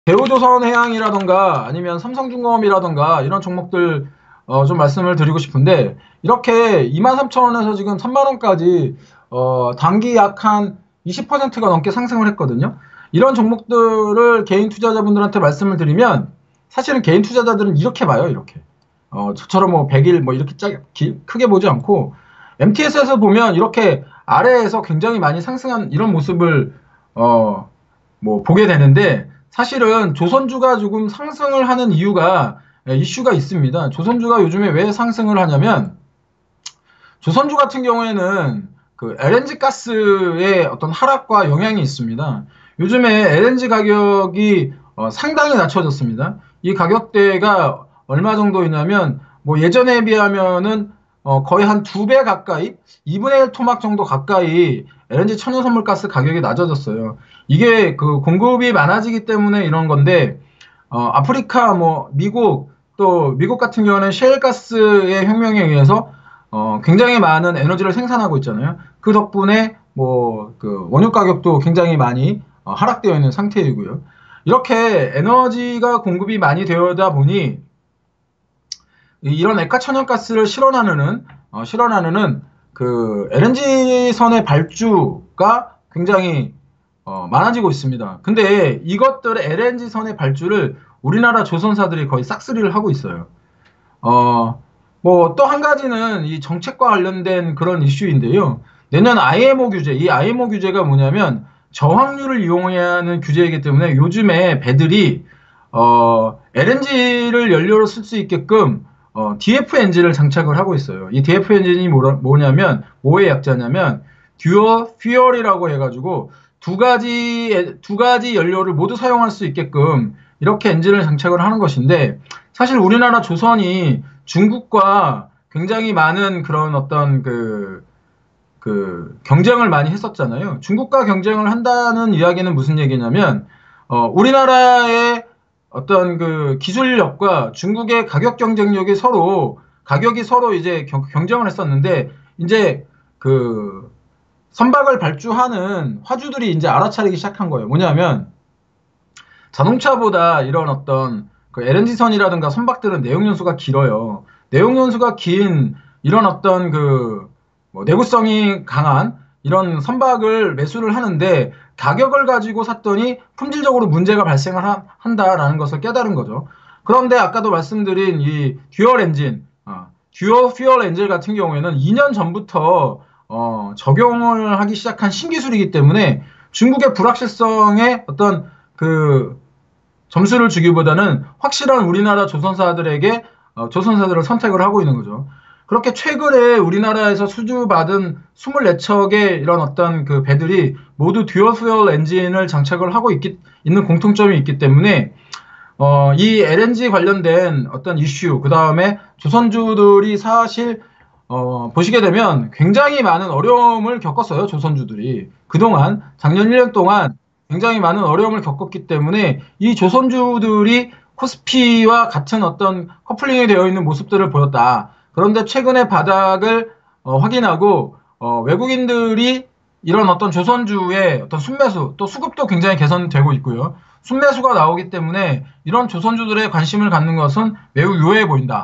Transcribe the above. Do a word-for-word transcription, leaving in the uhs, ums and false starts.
대우조선해양이라던가 아니면 삼성중공업이라던가 이런 종목들 어, 좀 말씀을 드리고 싶은데, 이렇게 이만 삼천 원에서 지금 삼만 원까지 어, 단기 약 한 이십 퍼센트가 넘게 상승을 했거든요. 이런 종목들을 개인 투자자분들한테 말씀을 드리면, 사실은 개인 투자자들은 이렇게 봐요. 이렇게 어, 저처럼 뭐 백 일 뭐 이렇게 짜, 기, 크게 보지 않고, 엠티에스에서 보면 이렇게 아래에서 굉장히 많이 상승한 이런 모습을 어, 뭐 보게 되는데, 사실은 조선주가 조금 상승을 하는 이유가, 이슈가 있습니다. 조선주가 요즘에 왜 상승을 하냐면, 조선주 같은 경우에는 그 엘엔지 가스의 어떤 하락과 영향이 있습니다. 요즘에 엘엔지 가격이 어, 상당히 낮춰졌습니다. 이 가격대가 얼마 정도이냐면, 뭐 예전에 비하면은 어, 거의 한 두 배 가까이, 이분의 일 토막 정도 가까이 엘엔지 천연선물가스 가격이 낮아졌어요. 이게 그 공급이 많아지기 때문에 이런 건데, 어, 아프리카, 뭐 미국, 또 미국 같은 경우는 셰일가스의 혁명에 의해서 어, 굉장히 많은 에너지를 생산하고 있잖아요. 그 덕분에 뭐 그 원유 가격도 굉장히 많이 어, 하락되어 있는 상태이고요. 이렇게 에너지가 공급이 많이 되어다 보니, 이런 액화천연가스를 실어 나누는 어, 실어 나누는 그 엘엔지 선의 발주가 굉장히 어, 많아지고 있습니다. 근데 이것들의 엘엔지 선의 발주를 우리나라 조선사들이 거의 싹쓸이를 하고 있어요. 어, 뭐 또 한 가지는 이 정책과 관련된 그런 이슈인데요. 내년 아이엠오 규제, 이 아이엠오 규제가 뭐냐면 저항유를 이용해야 하는 규제이기 때문에, 요즘에 배들이 어, 엘엔지를 연료로 쓸 수 있게끔 어, 디에프 엔진을 장착을 하고 있어요. 이 디에프 엔진이 뭐라, 뭐냐면, 뭐의 약자냐면 듀얼 퓨얼이라고 해가지고, 두 가지 두 가지 연료를 모두 사용할 수 있게끔 이렇게 엔진을 장착을 하는 것인데, 사실 우리나라 조선이 중국과 굉장히 많은 그런 어떤 그, 그 경쟁을 많이 했었잖아요. 중국과 경쟁을 한다는 이야기는 무슨 얘기냐면, 어, 우리나라의 어떤 그 기술력과 중국의 가격 경쟁력이 서로, 가격이 서로 이제 경, 경쟁을 했었는데, 이제 그 선박을 발주하는 화주들이 이제 알아차리기 시작한 거예요. 뭐냐면, 자동차보다 이런 어떤 그 엘엔지선이라든가 선박들은 내용 연수가 길어요. 내용 연수가 긴 이런 어떤 그뭐 내구성이 강한 이런 선박을 매수를 하는데, 가격을 가지고 샀더니 품질적으로 문제가 발생을 하, 한다라는 것을 깨달은 거죠. 그런데 아까도 말씀드린 이 듀얼 엔진, 어, 듀얼 퓨얼 엔진 같은 경우에는 이 년 전부터 어, 적용을 하기 시작한 신기술이기 때문에, 중국의 불확실성에 어떤 그 점수를 주기보다는 확실한 우리나라 조선사들에게 어, 조선사들을 선택을 하고 있는 거죠. 그렇게 최근에 우리나라에서 수주받은 이십사 척의 이런 어떤 그 배들이 모두 듀얼 퓨얼 엔진을 장착을 하고 있기, 있는 공통점이 있기 때문에, 어, 이 엘엔지 관련된 어떤 이슈, 그 다음에 조선주들이 사실 어, 보시게 되면 굉장히 많은 어려움을 겪었어요. 조선주들이 그동안, 작년 일 년 동안 굉장히 많은 어려움을 겪었기 때문에, 이 조선주들이 코스피와 같은 어떤 커플링이 되어 있는 모습들을 보였다. 그런데 최근에 바닥을 어, 확인하고 어, 외국인들이 이런 어떤 조선주의 어떤 순매수, 또 수급도 굉장히 개선되고 있고요. 순매수가 나오기 때문에 이런 조선주들의 관심을 갖는 것은 매우 유효해 보인다.